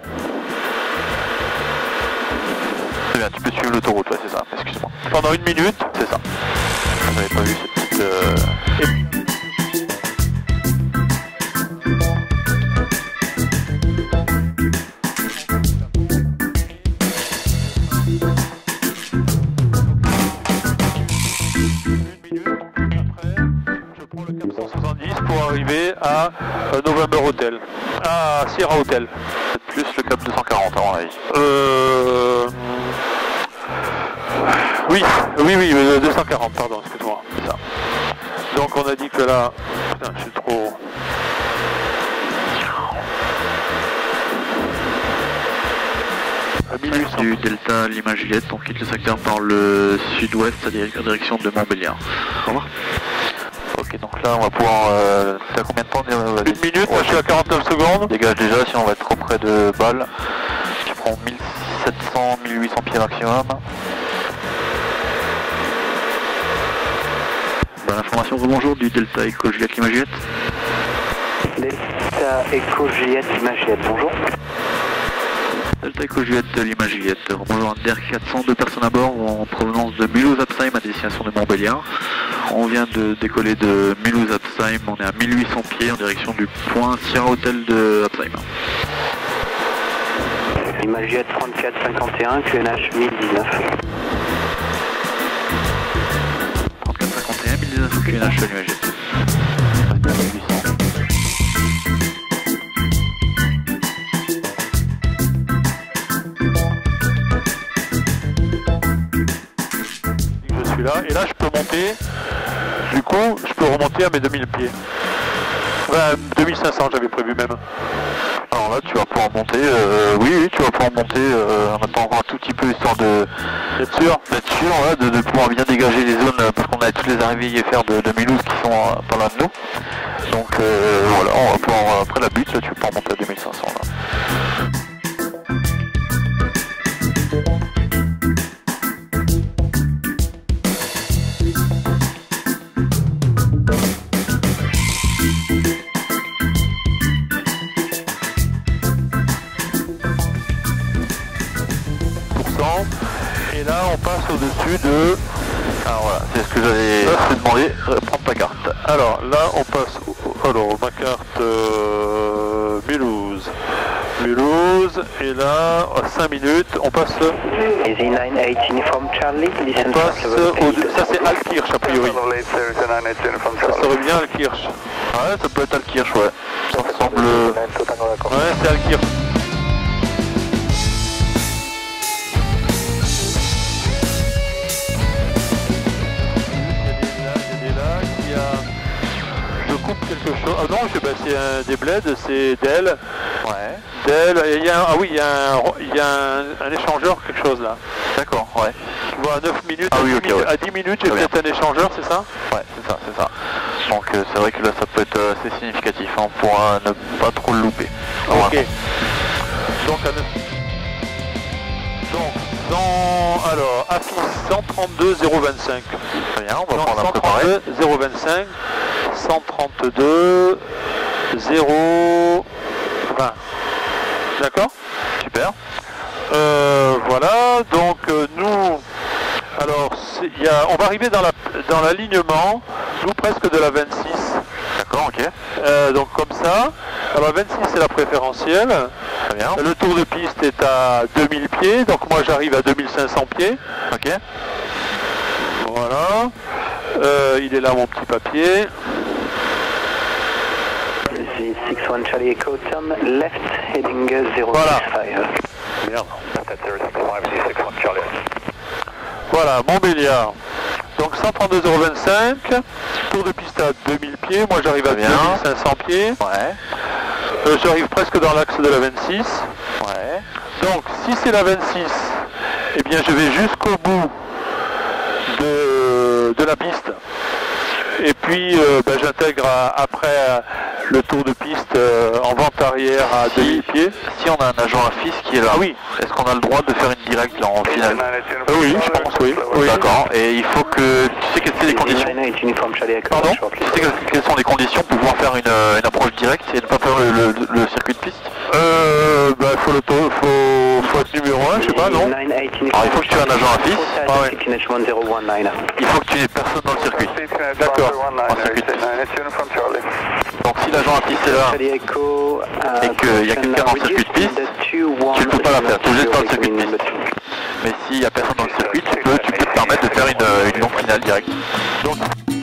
bon. Très bien, tu peux suivre l'autoroute, ouais, c'est ça, excuse-moi. Pendant 1 minute, c'est ça. Vous n'avez pas vu cette petite... pour arriver à November Hotel, à Sierra Hotel. C'est plus le cap 240 à mon avis. Oui, 240, pardon, excuse-moi. Ça. Donc on a dit que là, putain, je suis trop... Du Delta Lima Juliette, on quitte le secteur par le sud-ouest à direction de Montbéliard. Au revoir. Ok, donc là on va pouvoir... t'as combien de temps? 1 minute, moi je suis à 49 secondes. Dégage déjà, si on va être trop près de Bâle. Je prends 1700, 1800 pieds maximum. Bonne information, bonjour, du Delta Echo Juliette Lima Juliette. Delta Echo Juliette Lima Juliette, bonjour. Delta Echo Juliette Lima Juliette, bonjour, DER 400, 2 personnes à bord en provenance de Mulhouse-Apsheim à destination de Montbéliard. On vient de décoller de Mulhouse-Apsheim, on est à 1800 pieds en direction du point Sierra Hotel de Apsheim. Lima Juliette 3451, QNH 1019. 3451, 1019 QNH Lima Juliette. Là, et là je peux monter, du coup je peux remonter à mes 2000 pieds. Enfin 2500 j'avais prévu même. Alors là tu vas pouvoir monter, oui tu vas pouvoir monter en attendant un tout petit peu histoire d'être sûr, ouais, de pouvoir bien dégager les zones parce qu'on a toutes les arrivées IFR de Mulhouse qui sont pas loin de nous. Donc voilà, on va pouvoir, après la butte, là, tu peux pouvoir monter à 2500 là. Et là on passe au-dessus de... Alors voilà, c'est ce que j'avais demandé, prendre ta carte. Alors là on passe... Alors ma carte Mulhouse. Et là, à 5 minutes, on passe... Easy 918 Uniform Charlie, on passe ça c'est Alkirch a priori. Ça serait bien Alkirch. Ouais, ça peut être Alkirch, ouais. Ça ressemble... Ouais, c'est Alkirch. Quelque chose. Ah non, c'est des bleds, c'est Dell. Ouais. Dell, il y a un échangeur, quelque chose là. D'accord, ouais. Tu vois, à 9 minutes, ah, oui, okay, ouais. À 10 minutes, j'ai peut-être un échangeur, c'est ça? Ouais, c'est ça. Donc c'est vrai que là, ça peut être assez significatif, hein, pour ne pas trop le louper. Ok. Donc à 9... alors, affiche 132 025. Très bien, on va prendre un préparé. 025. 132 0 20. D'accord? Super. Voilà, donc nous, alors on va arriver dans l'alignement, nous presque de la 26. D'accord, ok. Donc comme ça, alors la 26 c'est la préférentielle. Très bien. Le tour de piste est à 2000 pieds, donc moi j'arrive à 2500 pieds. Ok. Voilà. Il est là mon petit papier. 61 Charlie Echo, turn left, heading 065. Voilà. Merde. Voilà, Montbéliard. Donc 132,025, tour de piste à 2000 pieds, moi j'arrive à 2500 pieds. Ouais. J'arrive presque dans l'axe de la 26. Ouais. Donc si c'est la 26, eh bien je vais jusqu'au bout de la piste. Et puis j'intègre après le tour de piste en vente arrière à demi-pied. Si on a un agent affiche qui est là, Ah oui. est-ce qu'on a le droit de faire une directe là en finale? Oui, je pense, oui. Oui. D'accord, et il faut que... Tu sais quelles sont les conditions? Pardon? Tu sais quelles sont les conditions pour pouvoir faire une approche directe et ne pas faire le circuit de piste? Bah, faut être numéro 1, je sais pas, non? Alors il faut que tu aies un agent affiche. Ah ouais. Il faut que tu n'aies personne dans le circuit. D'accord. En circuit de piste. Donc si l'agent affiche est là et qu'il y a quelqu'un dans le circuit de piste, tu ne peux pas la faire, tu es obligé de faire le circuit de piste. Mais s'il n'y a personne dans le circuit, tu peux te permettre de faire une longue finale directe. Donc,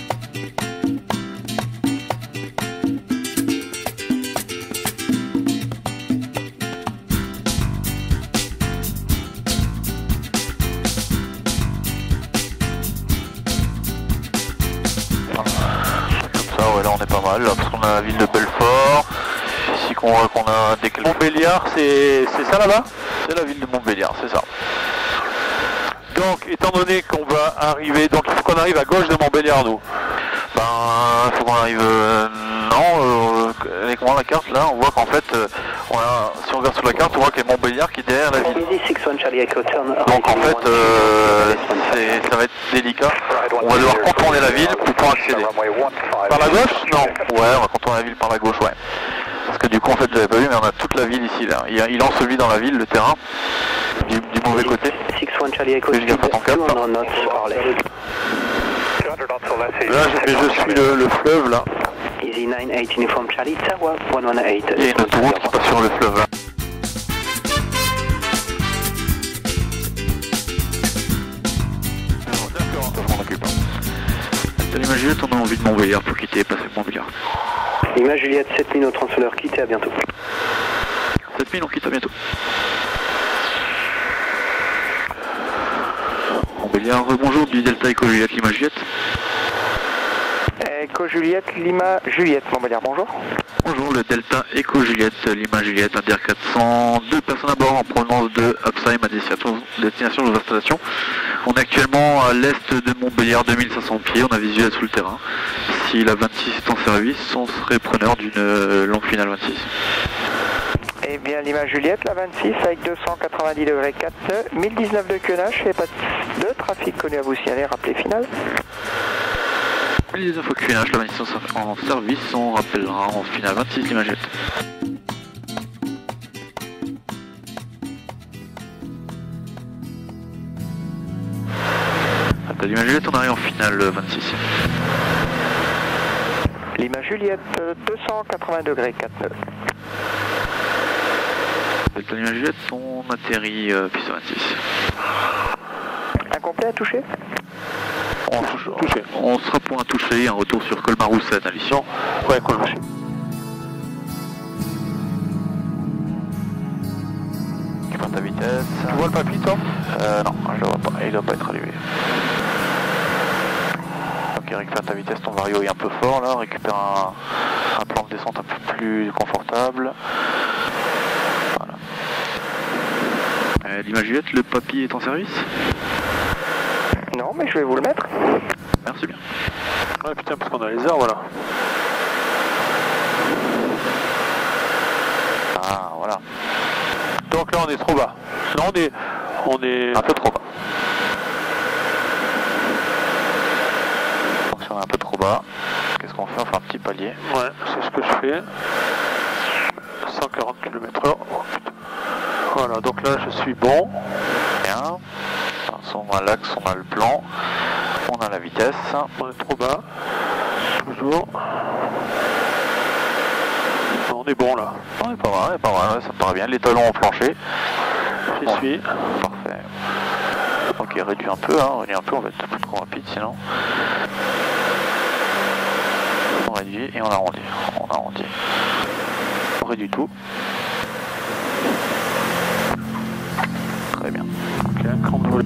ouais, là on est pas mal, là, parce qu'on a la ville de Belfort, ici qu'on voit qu'on a des... Montbéliard, c'est ça là-bas? C'est la ville de Montbéliard, c'est ça. Donc, étant donné qu'on va arriver, donc il faut qu'on arrive à gauche de Montbéliard, nous. Ben, il faut qu'on arrive... non, avec moi la carte, là, on voit qu'en fait, si on regarde sur la carte, on voit qu'il y a Montbéliard qui est derrière la ville. Donc en fait, ça va être délicat. On va devoir contourner la ville pour pouvoir accéder. Par la gauche? Non. Ouais, on va contourner la ville par la gauche, ouais. Parce que du coup, en fait, j'avais pas vu, mais on a toute la ville ici, là. Il enseveli dans la ville, le terrain, du mauvais côté. Fais gaffe à ton cap, là. Là, je suis le fleuve, là. Easy 98 Uniform Charlie, Tower 118. Il y a une autoroute qui passe sur le fleuve, là. D'accord. Je m'en occupe. Salut ma Juliette, on a envie de Montbéliard pour quitter et passer Montbéliard. Lima Juliette 7000 au transfert, quittez, à bientôt. 7000, on quitte, à bientôt. Montbéliard, bonjour, du Delta Echo Juliette, Lima Juliette. Echo Juliette, Lima Juliette, Montbéliard, bonjour. Bonjour, le Delta Echo Juliette, Lima Juliette, un DR400, 2 personnes à bord en provenance de Upsheim à destination de l'installation. On est actuellement à l'est de Montbéliard, 2500 pieds, on a visuel sous le terrain. Si la 26 est en service, on serait preneur d'une longue finale 26. Eh bien, Lima Juliette, la 26 avec 290 degrés 4 nœuds, 1019 de quenage, et pas de trafic connu à vous signaler, rappelez final. 1019 au QNH, la 26 en service, on rappellera en finale 26 Lima Juliette. Lima Juliette, on arrive en finale 26. Lima Juliette, 280 degrés 4 nœuds. Delta Lima Juliette, on atterrit piste 26. Incomplet à toucher? On sera pour un toucher, un retour sur Colmar-Rousset à l'issue. Ouais, Colmar. Tu prends ta vitesse. Tu vois le papy, toi? Non, je le vois pas, il doit pas être allumé. Ok, récupère ta vitesse, ton vario est un peu fort là, récupère un plan de descente un peu plus confortable. Voilà. Lima Juliette, le papy est en service? Non, mais je vais vous le mettre. Merci bien. Ouais, putain, parce qu'on a les arbres là. Ah, voilà. Donc là, on est trop bas. Là, on est un peu trop bas. Donc si on est un peu trop bas, qu'est-ce qu'on fait? On fait un petit palier. Ouais, c'est ce que je fais. 140 km/h. Oh, putain. Voilà, donc là, je suis bon. Bien. On a l'axe, on a le plan, on a la vitesse. On est trop bas. Toujours. On est bon là. On est pas mal, ça me paraît bien. Les talons ont planché. J'y suis. Parfait. Ok, réduit un peu, on va être plus trop rapide sinon. On réduit et on arrondit. On réduit tout. Très bien. Ok, quand vous voulez.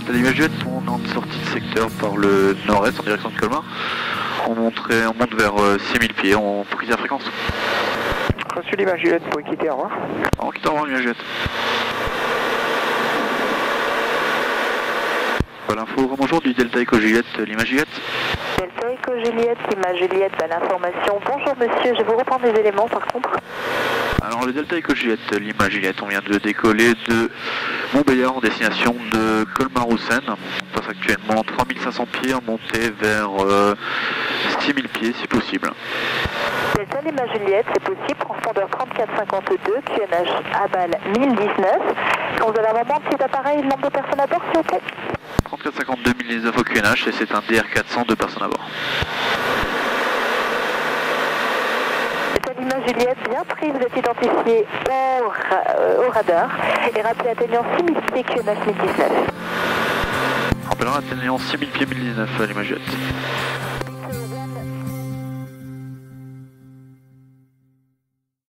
Delta Lima Juliette, on est en sortie de secteur par le nord-est en direction de Colmar. On monte vers 6000 pieds, on prise la fréquence. Reçu Lima Juliette pour quitter, au revoir. On quitte, au revoir Lima Juliette. Voilà l'info, bonjour du Delta Echo Juliette, Lima Juliette. Delta Echo Juliette, Lima Juliette, à l'information. Bonjour monsieur, je vais vous reprendre les éléments par contre. Alors le Delta Echo Juliette, Lima Juliette, on vient de décoller de Montbéliard en destination de Colmar-Roussen. On passe actuellement 3500 pieds, en montée vers 6000 pieds si possible. Delta Lima Juliette, c'est possible, transpondeur 3452, QNH Abal 1019. Quand vous avez un moment de cet appareil, le nombre de personnes à bord s'il vous plaît. 3452 1019 au QNH et c'est un DR400, 2 personnes à bord. Delta Lima Juliette, bien pris, vous êtes identifié au radar et rappelez atteignant 6000 pieds QNH 1019. Rappelons atteignant 6000 pieds 1019 Lima Juliette.